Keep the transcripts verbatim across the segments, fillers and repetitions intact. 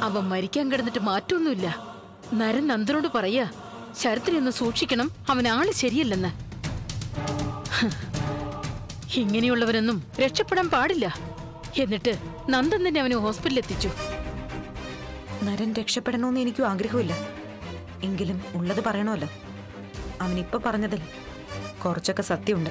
അവൻ മരിക്കാൻ കിടന്നിട്ട് മാറ്റൊന്നുമില്ല. നരൻ നന്ദനോട് പറയാ ശരത്തിനെ ഒന്ന് സൂക്ഷിക്കണം, അവൻ ആള് ശരിയല്ലെന്ന്. ഇങ്ങനെയുള്ളവരൊന്നും രക്ഷപ്പെടാൻ പാടില്ല. എന്നിട്ട് നന്ദൻ തന്നെ അവനെ ഹോസ്പിറ്റലിൽ എത്തിച്ചു. നരൻ രക്ഷപ്പെടണമെന്ന് എനിക്കും ആഗ്രഹമില്ല. എങ്കിലും ഉള്ളത് പറയണമല്ലോ. അവനിപ്പോ പറഞ്ഞതിൽ കുറച്ചൊക്കെ സത്യമുണ്ട്.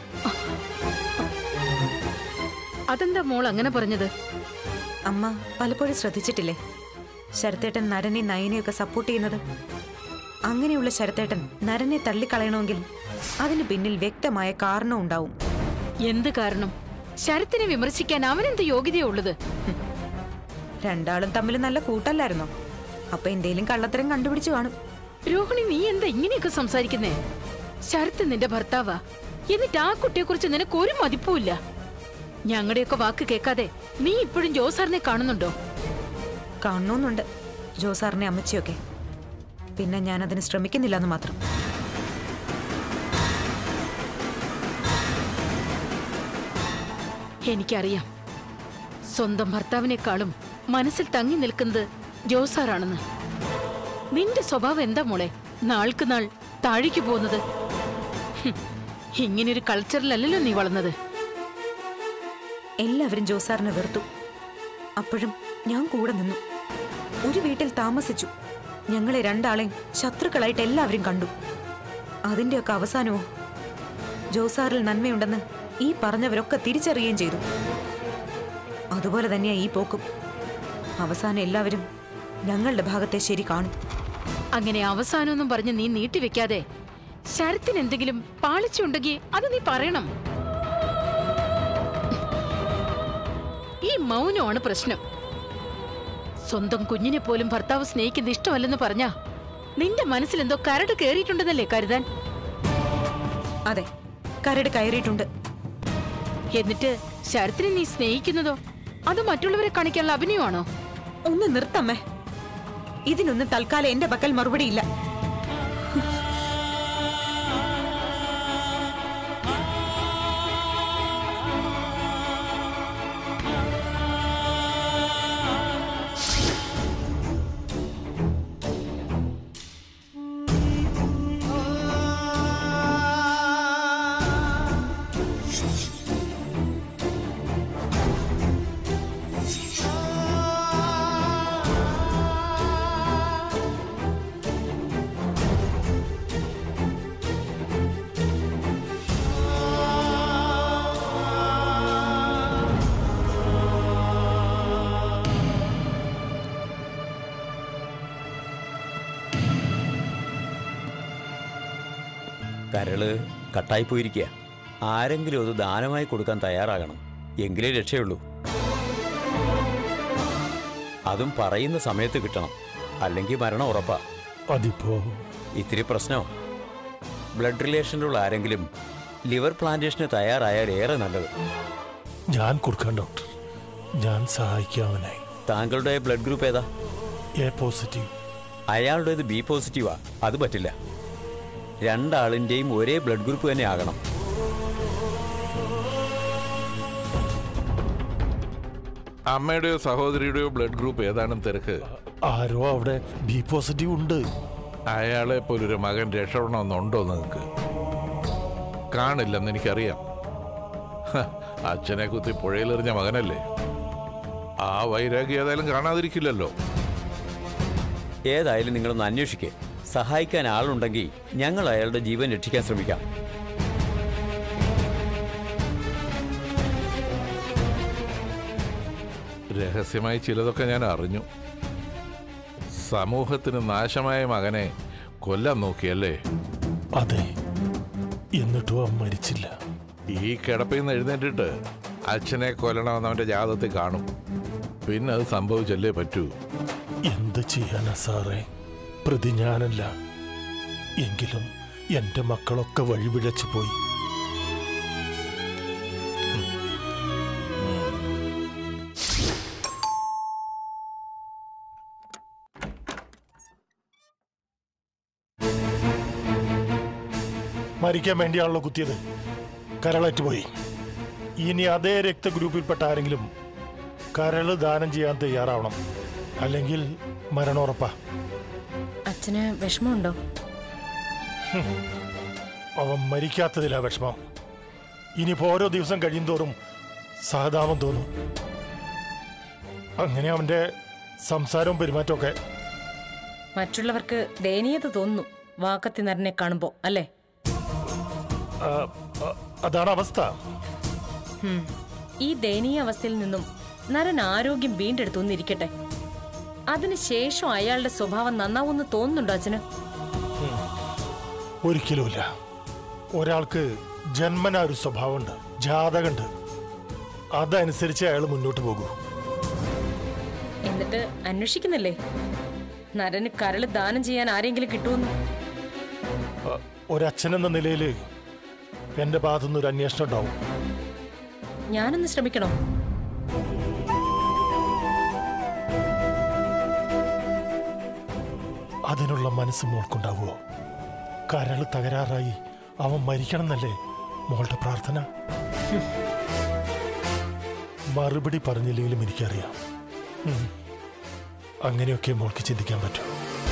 അതെന്താ മോൾ അങ്ങനെ പറഞ്ഞത്? അമ്മ പലപ്പോഴും ശ്രദ്ധിച്ചിട്ടില്ലേ ശരത്തേട്ടൻ നരനെ നയനെയൊക്കെ സപ്പോർട്ട് ചെയ്യുന്നത്? അങ്ങനെയുള്ള ശരത്തേട്ടൻ നരനെ തള്ളിക്കളയണമെങ്കിൽ അതിന് പിന്നിൽ വ്യക്തമായ കാരണം ഉണ്ടാവും. എന്ത് കാരണം? ശരത്തിനെ വിമർശിക്കാൻ അവനെന്ത് യോഗ്യതയുള്ളത്? രണ്ടാളും തമ്മിൽ നല്ല കൂട്ടല്ലായിരുന്നോ? അപ്പൊ എന്തേലും കള്ളത്തരം കണ്ടുപിടിച്ചു കാണും. രോഹിണി, നീ എന്താ ഇങ്ങനെയൊക്കെ സംസാരിക്കുന്നേ? ശരത്ത് നിന്റെ ഭർത്താവാ. എന്നിട്ട് ആ കുട്ടിയെ കുറിച്ച് നിനക്ക് ഒരു മതിപ്പുമില്ല. ഞങ്ങളുടെയൊക്കെ വാക്ക് കേൾക്കാതെ നീ ഇപ്പോഴും ജോസാറിനെ കാണുന്നുണ്ടോ? കാണണമെന്നുണ്ട് ജോസാറിനെ, അമ്മച്ചിയൊക്കെ. പിന്നെ ഞാൻ അതിന് ശ്രമിക്കുന്നില്ലെന്ന് മാത്രം. എനിക്കറിയാം സ്വന്തം ഭർത്താവിനേക്കാളും മനസ്സിൽ തങ്ങി നിൽക്കുന്നത് ജോസാറാണെന്ന്. നിന്റെ സ്വഭാവം എന്താ മോളെ നാൾക്ക് നാൾ താഴേക്ക് പോകുന്നത്? ഇങ്ങനൊരു കൾച്ചറിലല്ലല്ലോ നീ വളർന്നത്. എല്ലാവരും ജോസാറിനെ വെറുത്തു. അപ്പോഴും ഞാൻ കൂടെ നിന്നു. ഒരു വീട്ടിൽ താമസിച്ചു. ഞങ്ങളെ രണ്ടാളെയും ശത്രുക്കളായിട്ട് എല്ലാവരും കണ്ടു. അതിന്റെയൊക്കെ അവസാനമോ ജോസാറിൽ നന്മയുണ്ടെന്ന് ഈ പറഞ്ഞവരൊക്കെ തിരിച്ചറിയുകയും ചെയ്തു. അതുപോലെ തന്നെയാ ഈ പോക്കും. അവസാനം എല്ലാവരും ഞങ്ങളുടെ ഭാഗത്തെ ശരി കാണും. അങ്ങനെ അവസാനമൊന്നും പറഞ്ഞ് നീ നീട്ടിവെക്കാതെ ശരത്തിന് എന്തെങ്കിലും പാളിച്ചുണ്ടെങ്കിൽ അത് നീ പറയണം. ഈ മൗനമാണ് പ്രശ്നം. സ്വന്തം കുഞ്ഞിനെ പോലും ഭർത്താവ് സ്നേഹിക്കുന്നത് ഇഷ്ടമല്ലെന്ന് പറഞ്ഞാ നിന്റെ മനസ്സിൽ എന്തോ കരട് കയറിയിട്ടുണ്ടെന്നല്ലേ കരുതാൻ? അതെ, കരട് കയറിയിട്ടുണ്ട്. എന്നിട്ട് ശരത്തിനെ നീ സ്നേഹിക്കുന്നതോ അത് മറ്റുള്ളവരെ കാണിക്കാനുള്ള അഭിനയമാണോ? ഒന്ന് നിർത്തമ്മേ. ഇതിനൊന്നും തൽക്കാലം എന്റെ പക്കൽ മറുപടിയില്ല. കരള് കട്ടായി പോയിരിക്കുക. ആരെങ്കിലും അത് ദാനമായി കൊടുക്കാൻ തയ്യാറാകണം, എങ്കിലേ രക്ഷയുള്ളൂ. അതും പറയുന്ന സമയത്ത് കിട്ടണം, അല്ലെങ്കിൽ മരണം ഉറപ്പാ. അതിപ്പോ ഇത്തിരി പ്രശ്നമോ? ബ്ലഡ് റിലേഷനിലുള്ള ആരെങ്കിലും ലിവർ പ്ലാന്റേഷന് തയ്യാറായാൽ ഏറെ നല്ലത്. ഞാൻ കൊടുക്കാം ഡോക്ടർ, ഞാൻ സഹായിക്കാവനായി. താങ്കളുടെ ബ്ലഡ് ഗ്രൂപ്പ് ഏതാ? A positive. അയാളുടേത് ബി പോസിറ്റീവാ. അത് പറ്റില്ല. രണ്ടാളിൻ്റെയും ഒരേ ബ്ലഡ് ഗ്രൂപ്പ് തന്നെ ആകണം. അമ്മയുടെയോ സഹോദരിയുടെയോ ബ്ലഡ് ഗ്രൂപ്പ് ഏതാണെന്ന് തിരക്ക്. ആരോ അവിടെ ബി പോസിറ്റീവ് ഉണ്ട്. അയാളെ പോലൊരു മകൻ രക്ഷപ്പെടണമെന്നുണ്ടോ നിങ്ങൾക്ക്? കാണില്ലെന്ന് എനിക്കറിയാം. അച്ഛനെ കുത്തി പുഴയിലെറിഞ്ഞ മകനല്ലേ. ആ വൈരാഗ്യം ഏതായാലും കാണാതിരിക്കില്ലല്ലോ. ഏതായാലും നിങ്ങളൊന്ന് അന്വേഷിക്കേ. സഹായിക്കാൻ ആളുണ്ടെങ്കിൽ ഞങ്ങൾ അയാളുടെ ജീവൻ രക്ഷിക്കാൻ ശ്രമിക്കാം. രഹസ്യമായി ചിലതൊക്കെ ഞാൻ അറിഞ്ഞു. സമൂഹത്തിന് നാശമായ മകനെ കൊല്ലാൻ നോക്കിയല്ലേ? അതെ, എന്നിട്ടും അവൻ മരിച്ചില്ല. ഈ കിടപ്പിൽ നിന്ന് എഴുന്നേറ്റിട്ട് അച്ഛനെ കൊല്ലണമെന്ന് അവന്റെ ജാതകത്തിൽ കാണും. പിന്നെ അത് സംഭവിച്ചല്ലേ പറ്റൂ. എന്ത് ചെയ്യാനാ സാറേ? പ്രതി ഞാനല്ല. എങ്കിലും എന്റെ മക്കളൊക്കെ വഴിപിഴച്ചു പോയി. മരിക്കാൻ വേണ്ടിയാണല്ലോ കുത്തിയത്. കരളറ്റുപോയി. ഇനി അതേ രക്തഗ്രൂപ്പിൽപ്പെട്ട ആരെങ്കിലും കരള് ദാനം ചെയ്യാൻ തയ്യാറാവണം. അല്ലെങ്കിൽ മരണോറപ്പാ. അച്ഛന് വിഷമമുണ്ടോ? അവൻ മരിക്കാത്തതിലാ വിഷമം. ഇനിയിപ്പോ ഓരോ ദിവസം കഴിയുന്തോറും സഹതാപം തോന്നും. അങ്ങനെ അവന്റെ സംസാരവും പെരുമാറ്റമൊക്കെ. മറ്റുള്ളവർക്ക് ദയനീയത തോന്നുന്നു വാക്കത്തി നരനെ കാണുമ്പോ, അല്ലേ? ആ, ആ, അതാണ് അവസ്ഥ. ഈ ദയനീയ അവസ്ഥയിൽ നിന്നും നരൻ ആരോഗ്യം വീണ്ടെടുത്തുന്നിരിക്കട്ടെ. അതിനുശേഷം അയാളുടെ സ്വഭാവം നന്നാവുമെന്ന് തോന്നുന്നുണ്ടോ അച്ഛന്? ഒരിക്കലുമില്ല. ഒരാൾക്ക് ജന്മന ഒരു സ്വഭാവമുണ്ട്, ജാതകമുണ്ട്. അതനുസരിച്ച് അയാൾ മുന്നോട്ട് പോകൂ. എന്നിട്ട് അന്വേഷിക്കുന്നില്ലേ നരന് കരള് ദാനം ചെയ്യാൻ ആരെങ്കിലും കിട്ടുമെന്ന്? ഒരച്ഛനെന്ന നിലയിൽ എന്റെ ഭാഗത്തുനിന്ന് ഒരു അന്വേഷണം ഉണ്ടാവും. ഞാനൊന്ന് ശ്രമിക്കണോ? അതിനുള്ള മനസ്സ് മോൾക്കുണ്ടാവുമോ? കരള് തകരാറായി അവൻ മരിക്കണം എന്നല്ലേ മോളുടെ പ്രാർത്ഥന? മറുപടി പറഞ്ഞില്ലെങ്കിലും എനിക്കറിയാം. അങ്ങനെയൊക്കെ മോൾക്ക് ചിന്തിക്കാൻ പറ്റും.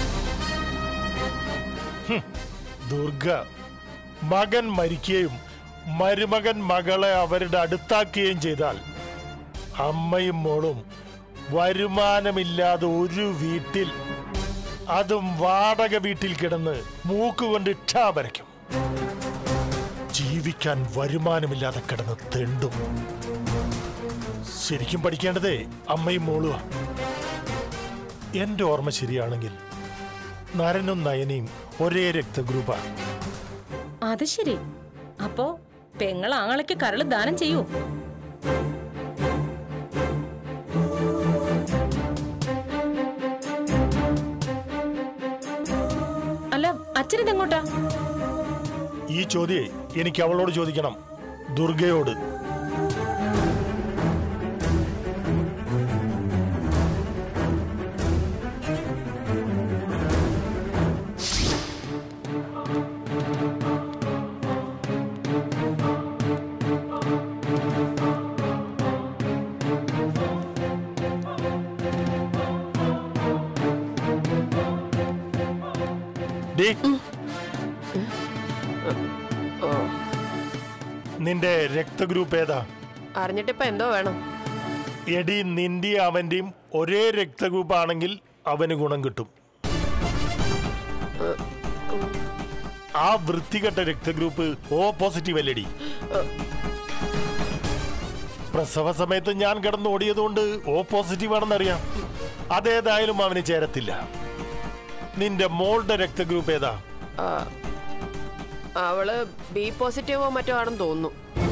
ദുർഗ മകൻ മരിക്കുകയും മരുമകൻ മകളെ അവരുടെ അടുത്താക്കുകയും ചെയ്താൽ അമ്മയും മോളും വരുമാനമില്ലാതെ ഒരു വീട്ടിൽ, അതും വാടക വീട്ടിൽ കിടന്ന് മൂക്കുകൊണ്ട് ഇട്ടാ വരയ്ക്കും. ജീവിക്കാൻ വരുമാനമില്ലാതെ കിടന്ന് തെണ്ടും. ശരിക്കും പഠിക്കേണ്ടതേ അമ്മയും മോളുവാ. എന്റെ ഓർമ്മ ശരിയാണെങ്കിൽ നരനും നയനയും ഒരേ രക്തഗ്രൂപ്പാ. അത് ശരി. അപ്പോ പെങ്ങൾ ആങ്ങളയ്ക്ക് കരള് ദാനം ചെയ്യൂ? അല്ല, അച്ഛനിതെങ്ങോട്ടാ? ഈ ചോദ്യേ എനിക്ക് അവളോട് ചോദിക്കണം, ദുർഗയോട്. നിന്റെ രക്തഗ്രൂപ്പ് ഏതാ? അറിഞ്ഞിട്ടിപ്പോ എന്തോ വേണം? എടി, നിന്റെയും അവന്റെയും ഒരേ രക്തഗ്രൂപ്പ് ആണെങ്കിൽ അവന് ഗുണം കിട്ടും. ആ വൃത്തികെട്ട രക്തഗ്രൂപ്പ് ഓ പോസിറ്റീവ് അല്ലടി. പ്രസവ സമയത്ത് ഞാൻ കിടന്ന് ഓടിയതുകൊണ്ട് ഓ പോസിറ്റീവ് ആണെന്നറിയാം. അതേതായാലും അവന് ചേരത്തില്ല. നിന്റെ മോളുടെ രക്തഗ്രൂപ്പ് ഏതാ? അവള് ബി പോസിറ്റീവോ മറ്റോ ആണെന്ന് തോന്നുന്നു.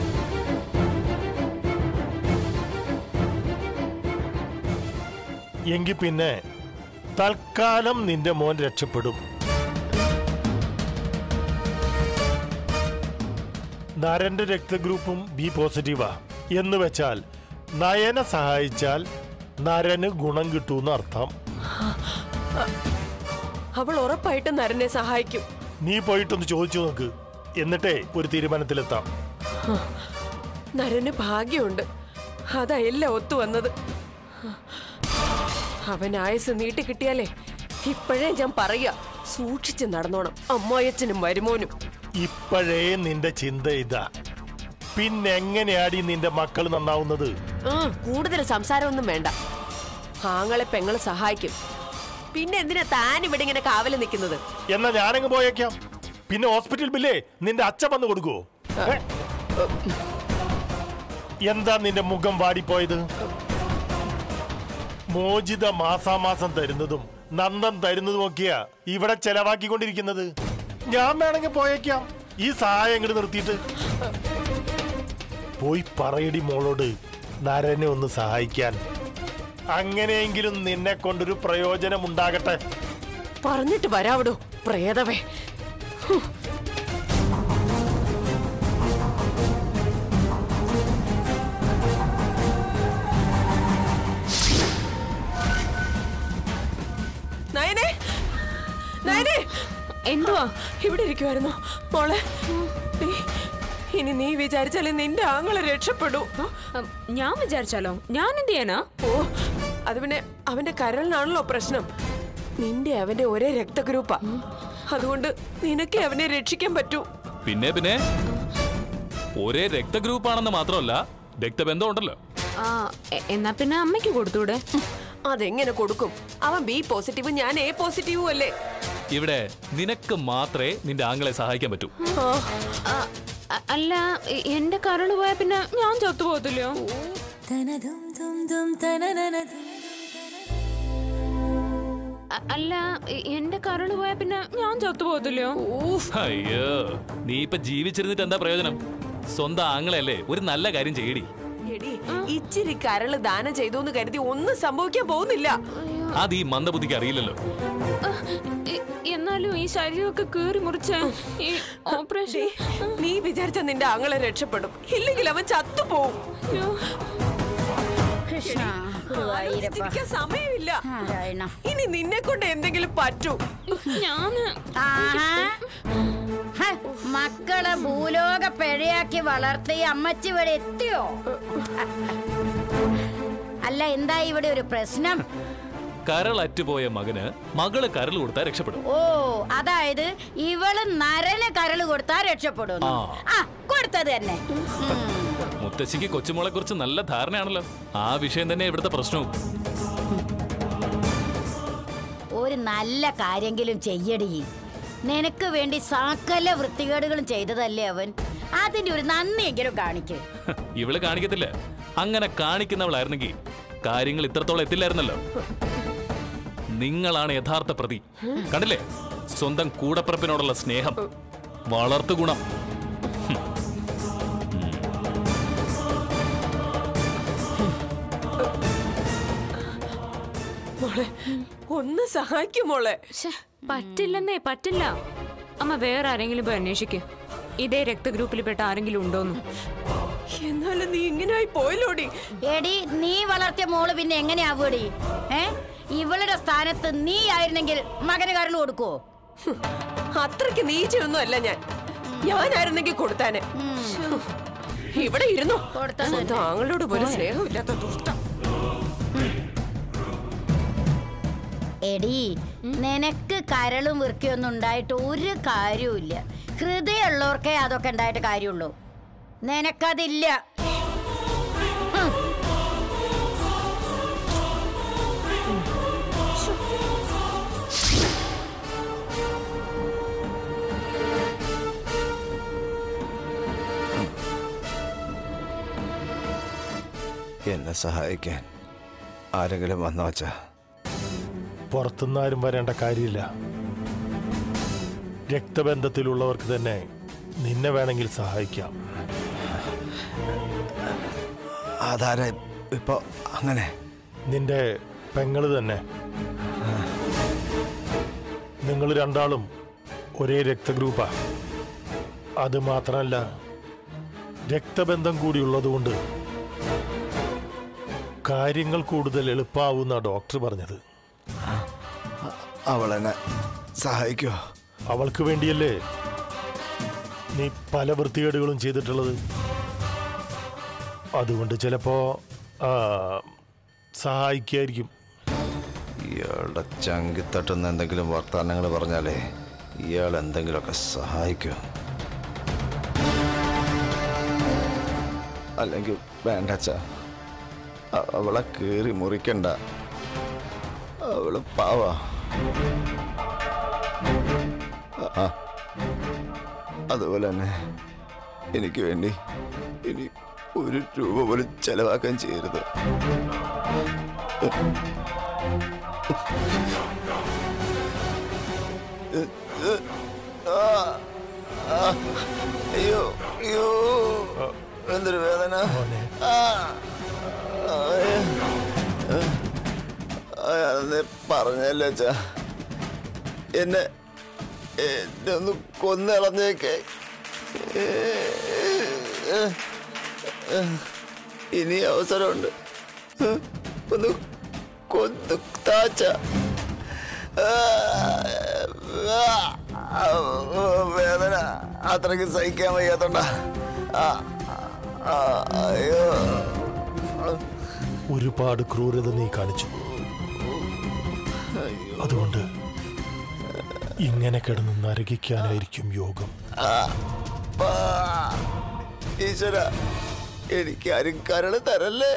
എങ്കിൽ പിന്നെ തൽക്കാലം നിന്റെ മോൻ രക്ഷപ്പെടും. നരന്റെ രക്തഗ്രൂപ്പും ബി പോസിറ്റീവാ എന്ന് വെച്ചാൽ നയനെ സഹായിച്ചാൽ നരന് ഗുണം കിട്ടൂന്ന് അർത്ഥം. അവൾ ഉറപ്പായിട്ടും നരനെ സഹായിക്കും. നീ പോയിട്ടൊന്ന് ചോദിച്ചു നോക്ക്, എന്നിട്ടേ ഒരു തീരുമാനത്തിലെത്താം. നരന് ഭാഗ്യമുണ്ട്, അതാ എല്ലാം ഒത്തു വന്നത്. അവൻ ആയുസ് നീട്ടി കിട്ടിയാലേ ഇപ്പോഴേ ഞാൻ പറയാ, സൂക്ഷിച്ച് നടന്നോണം അമ്മായച്ചനും വരുമോനും. ഇപ്പോഴേ നിന്റെ ചിന്ത ഇതാ, പിന്നെങ്ങനെയാടി നിന്റെ മക്കൾ നന്നാവുന്നത്? കൂടുതൽ സംസാരമൊന്നും വേണ്ട. ആങ്ങളെ പെങ്ങളെ സഹായിക്കും. പിന്നെ എന്തിനാ താൻ ഇവിടെ ഇങ്ങനെ കാവല് നിൽക്കുന്നത്? എന്നാ ഞാനങ്ങ് പോയേക്കാം. പിന്നെ ഹോസ്പിറ്റൽ ബില്ലേ നിന്റെ അച്ഛൻ വന്ന് കൊടുക്കുവോ? എന്താ നിന്റെ മുഖം വാടിപ്പോയത്? മോചിത മാസാമാസം തരുന്നതും നന്ദൻ തരുന്നതും ഒക്കെയാ ഇവിടെ ചെലവാക്കിക്കൊണ്ടിരിക്കുന്നത്. ഞാൻ വേണമെങ്കിൽ പോയേക്കാം, ഈ സഹായം ഇങ്ങോട്ട് നിർത്തിയിട്ട്. പോയി പറയടി മോളോട് നരനെ ഒന്ന് സഹായിക്കാൻ. അങ്ങനെയെങ്കിലും നിന്നെ കൊണ്ടൊരു പ്രയോജനം ഉണ്ടാകട്ടെ. പറഞ്ഞിട്ട് വരാവിടോ പ്രേതവേ. നയനെ, നയനെ, എന്തുവാ? ഇവിടെ ഇരിക്കുവായിരുന്നു മോളെ. ഇനി നീ വിചാരിച്ചാലേ നിന്റെ ആങ്ങളെ രക്ഷപ്പെടൂ. ഞാൻ വിചാരിച്ചാലോ? ഞാൻ എന്ത് ചെയ്യാനാ? ഓ, അത് പിന്നെ അവന്റെ കരളിനാണല്ലോ പ്രശ്നം. നിന്റെ അവന്റെ ഒരേ രക്തഗ്രൂപ്പാ. അതുകൊണ്ട് നിനക്ക് അവനെ രക്ഷിക്കാൻ പറ്റൂ. പിന്നെ പിന്നെ ഒരേ രക്തഗ്രൂപ്പാണെന്ന് മാത്രമല്ല, രക്തബന്ധം ഉണ്ടല്ലോ. എന്നാ പിന്നെ അമ്മയ്ക്ക് കൊടുത്തൂടെ? അതെങ്ങനെ കൊടുക്കും? അവൻ ബി പോസിറ്റീവ്, ഞാൻ എ പോസിറ്റീവും അല്ലേ. ഇവിടെ നിനക്ക് മാത്രമേ നിന്റെ ആങ്ങളെ സഹായിക്കാൻ പറ്റൂ. അല്ല, എന്റെ കരള് പോയാ പിന്നെ ഞാൻ ചത്തുപോകത്തില്ലോ? അല്ല, എന്റെ കരള് പോയാ പിന്നെ ഞാൻ ചത്തുപോകത്തില്ലോ? അയ്യോ, നീ ഇപ്പൊ ജീവിച്ചിരുന്നിട്ട് എന്താ പ്രയോജനം? സ്വന്തം ആങ്ങളെയല്ലേ, ഒരു നല്ല കാര്യം ചെയ്യടി. ഇച്ചിരി കരള് ദാനം ചെയ്തു എന്ന് കരുതി ഒന്നും സംഭവിക്കാൻ പോകുന്നില്ല. അത് ഈ മന്ദബുദ്ധിക്ക് അറിയില്ലല്ലോ. എന്നാലും ഈ ശരീരമൊക്കെ കീറി മുറിച്ച ഈ ഓപ്പറേഷൻ, നീ വിചാരിച്ച നിന്റെ ആങ്ങളെ രക്ഷപ്പെടും, ഇല്ലെങ്കിൽ അവൻ ചത്തുപോകും. സമയമില്ല. ഇനി നിന്നെ കൊണ്ട് എന്തെങ്കിലും പറ്റൂ. ഞാന് മക്കളെ ഭൂലോക പിഴയാക്കി വളർത്തി അമ്മച്ചി ഇവിടെ എത്തിയോ? അല്ല, എന്താ ഇവിടെ ഒരു പ്രശ്നം? കരളറ്റുപോയ മകന് മകള് കരൾ കൊടുത്താൽ രക്ഷപ്പെടും. ഓ, അതായത് ഇവള് നരന് കരള് കൊടുത്താ രക്ഷപ്പെടും. ആ, കൊടുത്തത് തന്നെ. മുത്തശ്ശിക്ക് കൊച്ചുമോളെ കുറിച്ച് നല്ല ധാരണയാണല്ലോ. ആ വിഷയം തന്നെ ഇവിടുത്തെ പ്രശ്നവും. ഒരു നല്ല കാര്യമെങ്കിലും ചെയ്യടി. നിനക്ക് വേണ്ടി സകല വൃത്തികേടുകളും ചെയ്തതല്ലേ അവൻ. അതിന്റെ ഒരു നന്ദിയെങ്കിലും കാണിക്ക്. ഇവള് കാണിക്കത്തില്ല. അങ്ങനെ കാണിക്കുന്നവളായിരുന്നെങ്കിൽ കാര്യങ്ങൾ ഇത്രത്തോളം എത്തില്ലായിരുന്നല്ലോ. നിങ്ങളാണ് യഥാർത്ഥ പ്രതി. കണ്ടില്ലേ, സ്വന്തം കൂടപ്പിറപ്പിനോടുള്ള സ്നേഹം, വളർത്തു ഗുണം. മോളെ, ഒന്ന് സഹായിക്കും മോളെ. പറ്റില്ലെന്നേ, പറ്റില്ല. അമ്മ വേറെ ആരെങ്കിലും പോയി അന്വേഷിക്കും, ഇതേ രക്തഗ്രൂപ്പിൽപ്പെട്ട ആരെങ്കിലും ഉണ്ടോന്ന്. എന്നാലും നീ ഇങ്ങനായി പോയല്ലോടി. എടി, നീ വളർത്തിയ മോള് പിന്നെ എങ്ങനെയാവൂടി? ഏ, ഇവളുടെ സ്ഥാനത്ത് നീ ആയിരുന്നെങ്കിൽ മകന് കരള് കൊടുക്കുവോ? അത്രയ്ക്ക് നീച്ചൊന്നും അല്ല ഞാൻ. ഞാനായിരുന്നെങ്കിൽ കൊടുത്താനെ. ഇവിടെ ഇരുന്നോ, താങ്കളോട് ഒരു സ്നേഹമില്ലാത്ത ദുഷ്ട. എടി, നിനക്ക് കരളും വൃത്തിയൊന്നും ഉണ്ടായിട്ട് ഒരു കാര്യവുമില്ല. ഹൃദയമുള്ളവർക്കേ അതൊക്കെ ഉണ്ടായിട്ട് കാര്യമുള്ളൂ. നിനക്കതില്ല. എന്നെ സഹായിക്കാൻ ആരെങ്കിലും വന്നോ അച്ഛാ? പുറത്തുനിന്ന് ആരും വരേണ്ട കാര്യമില്ല. രക്തബന്ധത്തിലുള്ളവർക്ക് തന്നെ നിന്നെ വേണമെങ്കിൽ സഹായിക്കാം. അതാരെ ഇപ്പൊ അങ്ങനെ? നിന്റെ പെങ്ങള് തന്നെ. നിങ്ങൾ രണ്ടാളും ഒരേ രക്തഗ്രൂപ്പാ. അത് മാത്രമല്ല, രക്തബന്ധം കൂടിയുള്ളതുകൊണ്ട് കാര്യങ്ങൾ കൂടുതൽ എളുപ്പമാവുന്ന ഡോക്ടർ പറഞ്ഞത്. അവളെന്നെ സഹായിക്കോ? അവൾക്ക് വേണ്ടിയല്ലേ നീ പല വൃത്തികേടുകളും ചെയ്തിട്ടുള്ളത്. അതുകൊണ്ട് ചിലപ്പോ സഹായിക്കായിരിക്കും. ഇയാളുടെ ചങ്കി തട്ടുന്ന എന്തെങ്കിലും വർത്തമാനങ്ങൾ പറഞ്ഞാലേ ഇയാൾ എന്തെങ്കിലുമൊക്കെ സഹായിക്കോ? അല്ലെങ്കിൽ വേണ്ട അച്ഛാ, അവളെ കീറി മുറിക്കണ്ട. അവള് പാവാ. ആ, അതുപോലെ തന്നെ എനിക്ക് വേണ്ടി ഇനി ഒരു രൂപ പോലും ചെലവാക്കാൻ ചെയ്യരുത്. അയ്യോ അയ്യോ, എന്തൊരു വേദന. അയാളെന്നെ പറഞ്ഞല്ലേ അച്ഛാ, എന്നെ എന്നെ ഒന്ന് കൊന്നിളഞ്ഞേക്കെ. ഇനി അവസരമുണ്ട്, ഒന്ന് കൊന്നു താച്ച. വേദന അത്രയ്ക്ക് സഹിക്കാൻ വയ്യാത്തോണ്ടാ. അയ്യോ, ഒരുപാട് ക്രൂരത നീ കാണിച്ചു. അതുകൊണ്ട് ഇങ്ങനെ കിടന്ന് നരകിക്കാനായിരിക്കും യോഗം. ഈശ്വര, എനിക്ക് ആരും കരള് തരല്ലേ.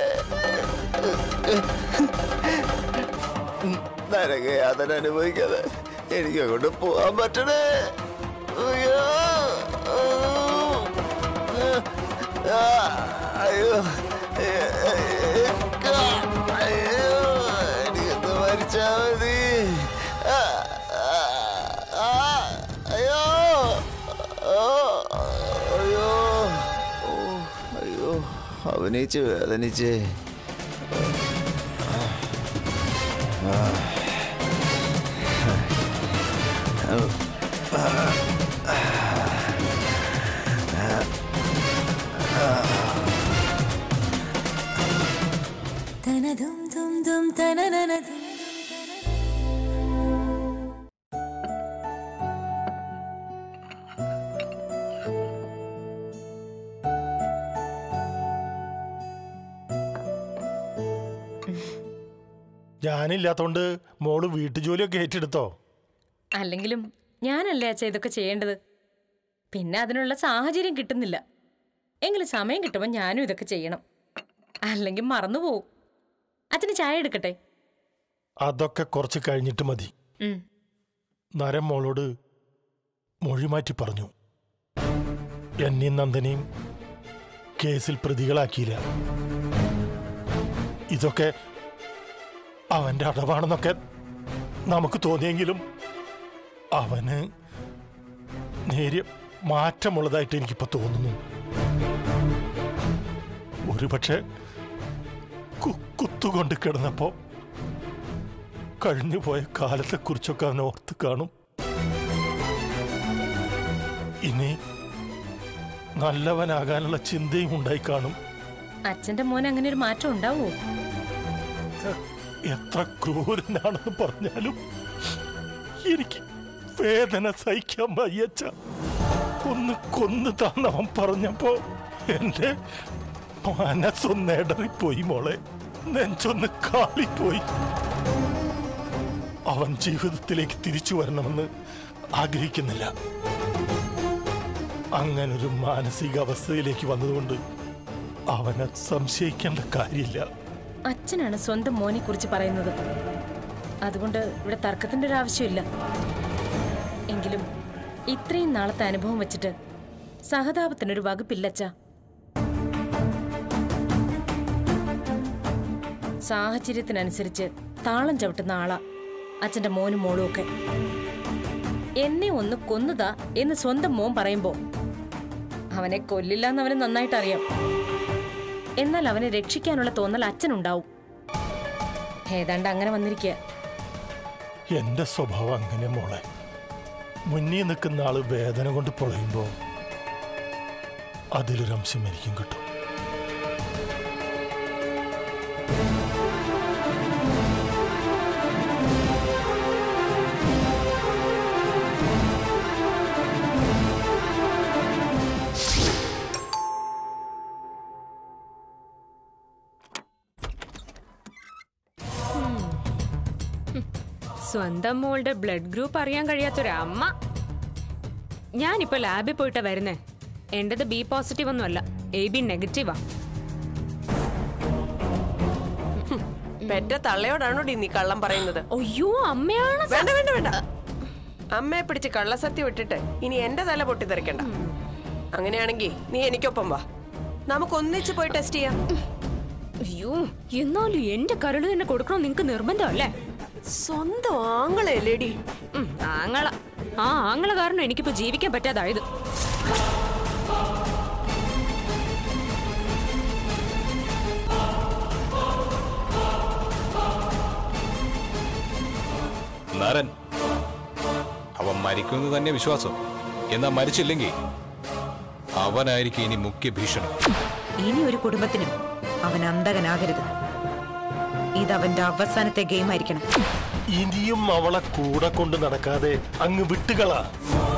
നരകയാതന അനുഭവിക്കാതെ എനിക്ക് അങ്ങോട്ട് പോവാൻ പറ്റണേ. അയ്യോ അയ്യോ അയ്യോ, എനിക്കൊന്ന് മരിച്ചാ മതി. അയ്യോ അയ്യോ അയ്യോ, അഭിനയിച്ച് വേദനിച്ച്. ഞാനില്ലാത്തോണ്ട് മോള് വീട്ടുജോലിയൊക്കെ ഏറ്റെടുത്തോ? അല്ലെങ്കിലും ഞാനല്ലേ അച്ഛ ഇതൊക്കെ ചെയ്യേണ്ടത്. പിന്നെ അതിനുള്ള സാഹചര്യം കിട്ടുന്നില്ല. എങ്കിലും സമയം കിട്ടുമ്പോൾ ഞാനും ഇതൊക്കെ ചെയ്യണം, അല്ലെങ്കിൽ മറന്നുപോകും. അച്ഛന് ചായ എടുക്കട്ടെ? അതൊക്കെ കുറച്ച് കഴിഞ്ഞിട്ട് മതി. നരൻ മോളോട് മൊഴി മാറ്റി പറഞ്ഞു. എന്നെയും നന്ദനെയും കേസിൽ പ്രതികളാക്കിയില്ല. ഇതൊക്കെ അവന്റെ അടവാണെന്നൊക്കെ നമുക്ക് തോന്നിയെങ്കിലും അവന് നേരിയ മാറ്റമുള്ളതായിട്ട് എനിക്കിപ്പോ തോന്നുന്നു. ഒരുപക്ഷെ കുത്തുകൊണ്ട് കിടന്നപ്പോ കഴിഞ്ഞുപോയ കാലത്തെക്കുറിച്ചൊക്കെ അവൻ ഓർത്ത് കാണും. ഇനി നല്ലവനാകാനുള്ള ചിന്തയും ഉണ്ടായി കാണും. അച്ഛന്റെ മോൻ അങ്ങനെ ഒരു മാറ്റം ഉണ്ടാവോ? എത്ര ക്രൂരനാണെന്ന് പറഞ്ഞാലും എനിക്ക് വേദന സഹിക്കാൻ വയ്യച്ച. ഒന്ന് കൊന്നു തന്നവൻ പറഞ്ഞപ്പോ എന്റെ മനസ്സൊന്ന് ഇടറിപ്പോയി മോളെ, നെഞ്ചൊന്ന് കാളിപ്പോയി. അവൻ ജീവിതത്തിലേക്ക് തിരിച്ചു വരണമെന്ന് ആഗ്രഹിക്കുന്നില്ല. അങ്ങനൊരു മാനസികാവസ്ഥയിലേക്ക് വന്നതുകൊണ്ട് അവനെ സംശയിക്കേണ്ട കാര്യമില്ല. അച്ഛനാണ് സ്വന്തം മോനെ കുറിച്ച് പറയുന്നത്, അതുകൊണ്ട് ഇവിടെ തർക്കത്തിന്റെ ഒരു ആവശ്യമില്ല. എങ്കിലും ഇത്രയും നാളത്തെ അനുഭവം വെച്ചിട്ട് സഹതാപത്തിനൊരു വകുപ്പില്ലച്ച. സാഹചര്യത്തിനനുസരിച്ച് താളം ചവിട്ടുന്ന ആളാ അച്ഛന്റെ മോനും മോളും ഒക്കെ. എന്നെ ഒന്ന് കൊന്നുതാ എന്ന് സ്വന്തം മോൻ പറയുമ്പോ അവനെ കൊല്ലില്ലാന്ന് അവന് നന്നായിട്ട് അറിയാം. എന്നാൽ അവനെ രക്ഷിക്കാനുള്ള തോന്നൽ അച്ഛനുണ്ടാവും. ഏതാണ്ട് അങ്ങനെ വന്നിരിക്കുക. എന്റെ സ്വഭാവം അങ്ങനെ മോളെ. മുന്നിൽ നിൽക്കുന്ന ആള് വേദന കൊണ്ട് പൊളയുമ്പോ അതിലൊരംശം എനിക്കും കിട്ടും. സ്വന്തം മോളുടെ ബ്ലഡ് ഗ്രൂപ്പ് അറിയാൻ കഴിയാത്തൊരമ്മ. ഞാനിപ്പോ ലാബിൽ പോയിട്ടാ വരുന്നേ. എന്റേത് ബി പോസിറ്റീവ് ഒന്നും അല്ല, എ ബി നെഗറ്റീവാ. പെറ്റ തള്ളയോടാണോ നീ കള്ളം പറയുന്നത്? അയ്യോ അമ്മയാണ്. വേണ്ട വേണ്ട വേണ്ട, അമ്മയെ പിടിച്ച് കള്ളസത്യം ഇട്ടിട്ട് ഇനി എന്റെ തല പൊട്ടിത്തെറിക്കണ്ട. അങ്ങനെയാണെങ്കിൽ നീ എനിക്കൊപ്പം വാ, നമുക്ക് ഒന്നിച്ച് പോയി ടെസ്റ്റ് ചെയ്യാം. അയ്യോ എന്നാലും എന്റെ കരള് തന്നെ കൊടുക്കണോ നിങ്ങക്ക് നിർബന്ധമല്ലേ? സ്വന്തം ആങ്ങളല്ലേടി. ആങ്ങള, ആ ആങ്ങള കാരണം എനിക്കിപ്പോ ജീവിക്കാൻ പറ്റാതായത്. നരൻ അവൻ മരിക്കുന്നത് തന്നെ വിശ്വാസം. എന്നാ മരിച്ചില്ലെങ്കിൽ അവനായിരിക്കും ഇനി മുഖ്യ ഭീഷണി. ഇനി ഒരു കുടുംബത്തിനും അവൻ അന്തകനാകരുത്. ഇതവന്റെ അവസാനത്തെ ഗെയിം ആയിരിക്കണം. ഇനിയും അവളെ കൂടെ കൊണ്ട് നടക്കാതെ അങ്ങ് വിട്ടുകളാ.